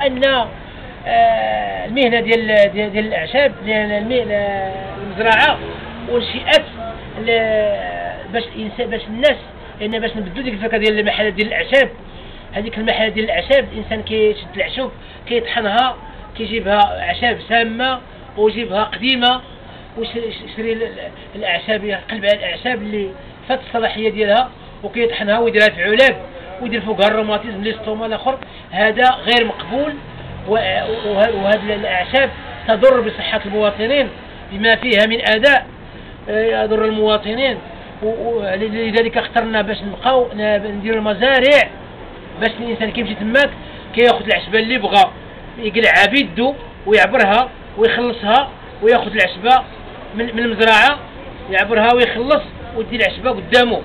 ان المهنه ديال الاعشاب، ديال المزرعه ونشئت باش الانسان، باش الناس، لان باش نبدلوا ديك الفكره ديال المحلات ديال الاعشاب. هذيك المحلات ديال الاعشاب الانسان كيشد العشب كيطحنها، كيجيبها اعشاب سامه ويجيبها قديمه، ويشري الاعشاب، يقلب على الاعشاب اللي فات الصلاحيه ديالها وكيطحنها ويديرها في علاب ويدير فوقها الروماتيزم ليستوما الاخر. هذا غير مقبول، وهذه الاعشاب تضر بصحه المواطنين بما فيها من اداء يضر المواطنين. ولذلك اخترنا باش نبقاو نديروا المزارع، باش الانسان كيمشي تماك كياخذ العشبه اللي بغا، يقلعها بيدو ويعبرها ويخلصها، وياخذ العشبه من المزرعه يعبرها ويخلص ويدي العشبه قدامه،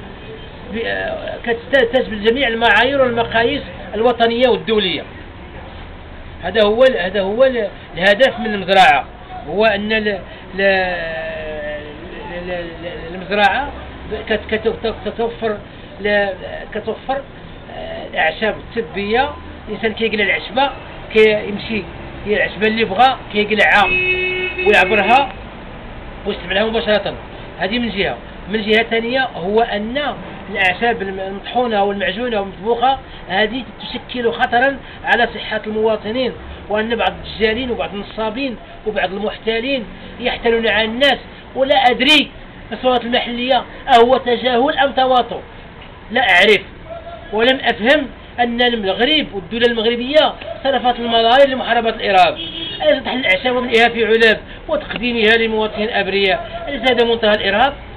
كتستلزم جميع المعايير والمقاييس الوطنيه والدوليه. هذا هو الهدف من المزرعه، هو ان المزرعه كتوفر الاعشاب الطبيه. الانسان كيقلع العشبه، كيمشي هي العشبه اللي بغا كيقلعها ويعبرها ويستعملها مباشره. هذه من جهه. من جهه ثانيه هو ان الاعشاب المطحونه والمعجونه والمطبوخه هذه تشكل خطرا على صحه المواطنين، وان بعض الدجالين وبعض النصابين وبعض المحتالين يحتالون على الناس، ولا ادري السلطات المحليه اهو تجاهل ام تواطؤ، لا اعرف، ولم افهم ان المغرب والدوله المغربيه صرفت الملايير لمحاربه الارهاب. اليس طحن الاعشاب وملئها في علاب وتقديمها لمواطنين ابرياء؟ اليس هذا منتهى الارهاب؟